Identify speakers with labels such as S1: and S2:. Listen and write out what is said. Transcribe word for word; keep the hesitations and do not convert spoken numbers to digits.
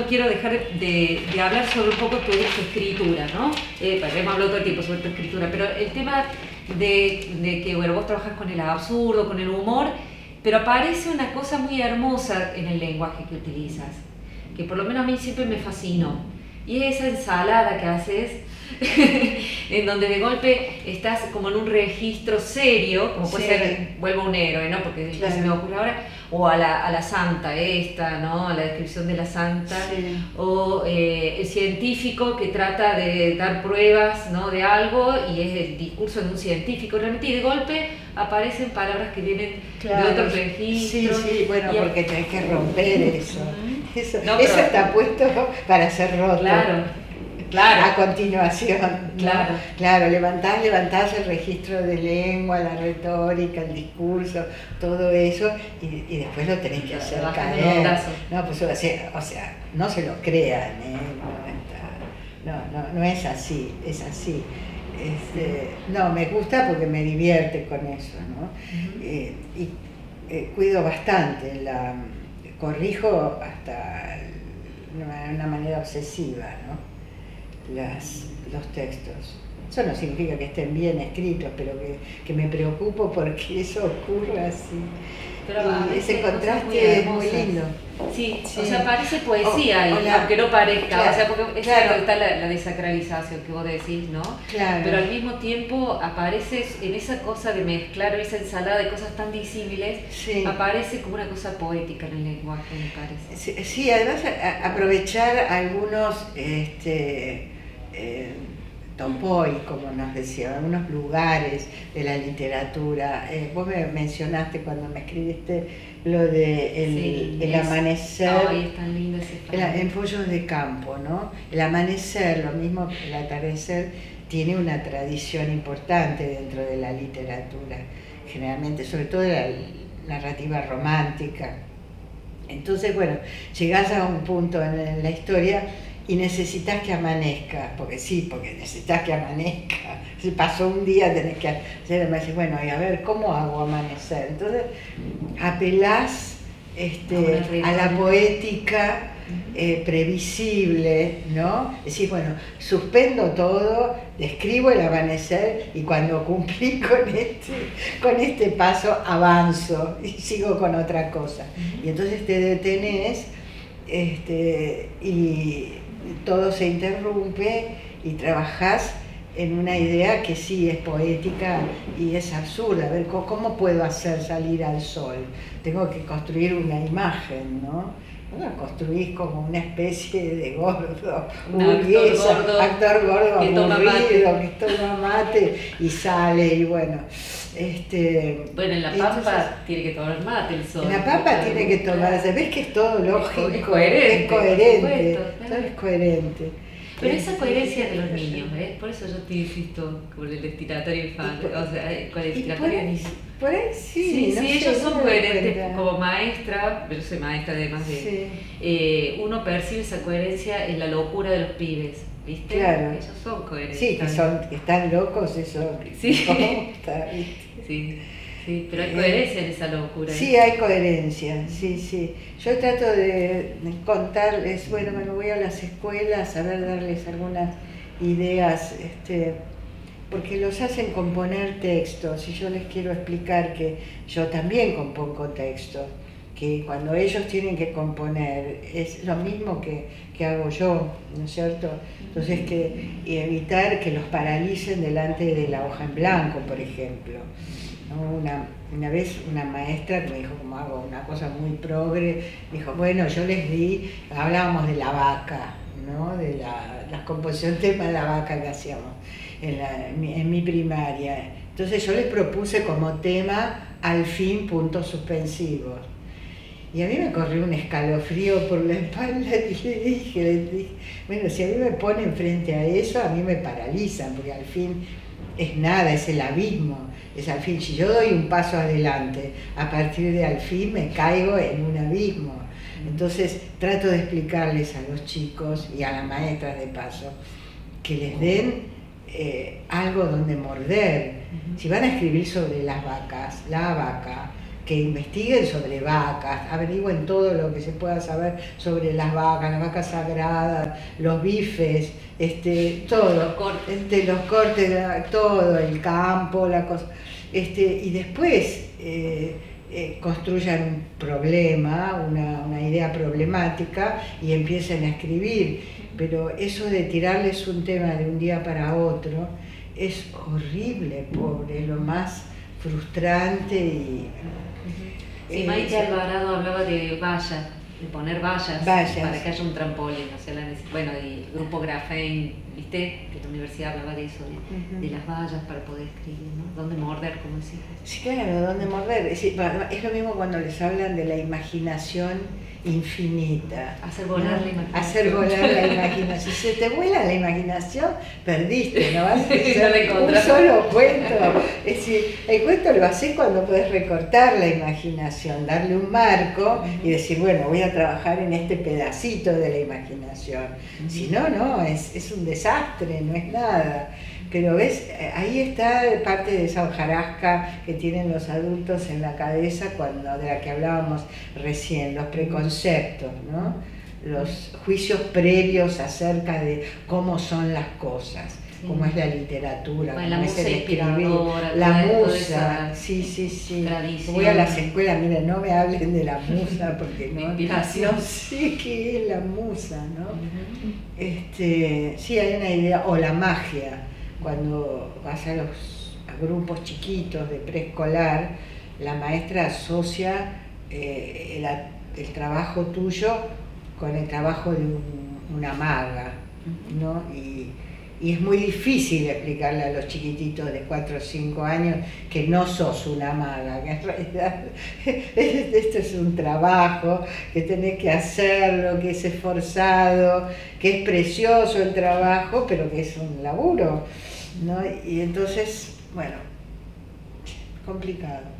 S1: quiero dejar de, de hablar sobre un poco tu, tu escritura, ¿no? Eh, hemos hablado todo el tiempo sobre tu escritura, pero el tema de, de que, bueno, vos trabajas con el absurdo, con el humor, pero aparece una cosa muy hermosa en el lenguaje que utilizas, que por lo menos a mí siempre me fascinó, y es esa ensalada que haces, en donde de golpe estás como en un registro serio, como puede sí. ser, vuelvo un héroe, ¿no? Porque claro. se me ocurre ahora, o a la, a la santa esta, ¿no? A la descripción de la santa, sí. o eh, el científico que trata de dar pruebas, ¿no? de algo, y es el discurso de un científico realmente, y de golpe aparecen palabras que vienen claro. de otros registros.
S2: Sí, sí, bueno, y porque tenés que romper eso. Uh-huh. Eso, no, eso pero, está puesto para ser roto.
S1: Claro. Claro.
S2: A continuación,
S1: claro,
S2: ¿no? Claro, levantás, levantás el registro de lengua, la retórica, el discurso, todo eso, y, y después lo tenés que hacer caer. No, pues o sea, o sea, no se lo crean, ¿eh? no, no, no, no es así, es así. Este, no, me gusta porque me divierte con eso, ¿no? Uh-huh. eh, y eh, cuido bastante, la corrijo hasta de una manera obsesiva, ¿no? Las, los textos. Eso no significa que estén bien escritos, pero que, que me preocupo porque eso ocurra así.
S1: Pero
S2: y ese contraste es muy lindo.
S1: Sí, sí, o sea, parece poesía, o, o la, aunque no parezca, claro, o sea, porque es claro. cierto, está la, la desacralización que vos decís, ¿no?
S2: Claro.
S1: Pero al mismo tiempo aparece en esa cosa de mezclar, esa ensalada de cosas tan disímiles, sí. aparece como una cosa poética en el lenguaje, me parece.
S2: Sí, sí, además a, aprovechar algunos, este, eh, tomboy, como nos decía, algunos lugares de la literatura. Eh, vos me mencionaste cuando me escribiste lo de el, sí, el es, amanecer,
S1: ay, es tan lindo ese
S2: el, en Follos de Campo, ¿no? El amanecer, lo mismo que el atardecer, tiene una tradición importante dentro de la literatura, generalmente, sobre todo de la narrativa romántica. Entonces, bueno, llegás a un punto en la historia y necesitas que amanezca, porque sí, porque necesitas que amanezca. Si pasó un día tenés que hacer, me decís, bueno, y a ver, ¿cómo hago amanecer? Entonces apelás este, a la poética eh, previsible, ¿no? Decís, bueno, suspendo todo, describo el amanecer y cuando cumplí con este, con este paso avanzo y sigo con otra cosa. Y entonces te detenés este, y todo se interrumpe y trabajás en una idea que sí es poética y es absurda. A ver, ¿cómo puedo hacer salir al sol? Tengo que construir una imagen, ¿no? Bueno, construís como una especie de gordo, burguesa, actor gordo, actor gordo
S1: que
S2: aburrido, que toma mate y sale y bueno. Este,
S1: bueno, en La Pampa entonces, tiene que tomar mate el sol.
S2: En La Pampa tiene que tomar, ¿ves que es todo lógico?
S1: Es coherente.
S2: Es coherente,
S1: supuesto,
S2: todo es coherente.
S1: Pero esa coherencia de los niños, ¿ves? Por eso yo te insisto con el destinatario infantil, o sea, con el destinatario niño.
S2: Por ahí sí,
S1: sí,
S2: no
S1: sí
S2: sé,
S1: ellos son
S2: no
S1: coherentes como maestra, yo soy maestra además de...
S2: Sí.
S1: Eh, uno percibe esa coherencia en la locura de los pibes, ¿viste?
S2: Claro.
S1: Ellos son coherentes.
S2: Sí, que, son, que están locos, eso
S1: sí.
S2: ¿cómo está?
S1: Sí. Sí, pero hay coherencia en esa locura.
S2: Sí, hay coherencia, sí, sí. Yo trato de contarles, bueno, me voy a las escuelas a ver, darles algunas ideas, este, porque los hacen componer textos y yo les quiero explicar que yo también compongo textos, que cuando ellos tienen que componer es lo mismo que, que hago yo, ¿no es cierto? Entonces, que, y evitar que los paralicen delante de la hoja en blanco, por ejemplo. ¿No? Una, una vez una maestra me dijo, como hago una cosa muy progre, dijo, bueno, yo les di, hablábamos de la vaca, ¿no? De la, la composición tema de la vaca que hacíamos en, la, en, mi, en mi primaria. Entonces yo les propuse como tema, al fin, puntos suspensivos. Y a mí me corrió un escalofrío por la espalda y le dije, le dije, bueno, si a mí me ponen frente a eso, a mí me paralizan, porque al fin es nada, es el abismo. Es al fin, si yo doy un paso adelante, a partir de al fin me caigo en un abismo. Entonces trato de explicarles a los chicos y a las maestras de paso que les den eh, algo donde morder. Si van a escribir sobre las vacas, la vaca, que investiguen sobre vacas, averigüen todo lo que se pueda saber sobre las vacas, las vacas sagradas, los bifes, este, todo,
S1: los cortes,
S2: este, los cortes, todo, el campo, la cosa, este, y después eh, eh, construyan un problema, una, una idea problemática y empiecen a escribir, pero eso de tirarles un tema de un día para otro es horrible, pobre, lo más frustrante y...
S1: Sí, Maite eh, Alvarado hablaba de vallas, de poner vallas,
S2: vallas
S1: para que haya un trampolín, o sea, la bueno, y el grupo Grafein, ¿viste? Que la universidad hablaba de eso, de, uh-huh. de las vallas para poder escribir, ¿no? ¿Dónde morder, como decís?
S2: Sí, claro, ¿dónde morder? Es, es lo mismo cuando les hablan de la imaginación infinita.
S1: Hacer volar ¿no? la imaginación.
S2: Hacer volar la imaginación. Si se te vuela la imaginación, perdiste, no vas a hacer
S1: no
S2: un solo cuento. Es decir, el cuento lo haces cuando puedes recortar la imaginación, darle un marco uh-huh. y decir, bueno, voy a trabajar en este pedacito de la imaginación. Uh-huh. Si no, no, es, es un desastre, no es nada. Pero ves, ahí está parte de esa hojarasca que tienen los adultos en la cabeza, cuando, de la que hablábamos recién, los preconceptos, ¿no? Los juicios previos acerca de cómo son las cosas, sí. cómo es la literatura,
S1: bueno,
S2: cómo
S1: la
S2: es el
S1: escribir,
S2: la musa, sí, sí, sí.
S1: Tradición.
S2: Voy a las escuelas, miren, no me hablen de la musa, porque no,
S1: Inspiración.
S2: no sé qué es la musa, ¿no? Uh-huh. Este, sí, hay una idea, o la magia. Cuando vas a los a grupos chiquitos de preescolar, la maestra asocia eh, el, el trabajo tuyo con el trabajo de un, una maga, ¿no? Y, y es muy difícil explicarle a los chiquititos de cuatro o cinco años que no sos una maga, que en realidad esto es un trabajo, que tenés que hacerlo, que es esforzado, que es precioso el trabajo, pero que es un laburo, ¿no? Y entonces, bueno, complicado.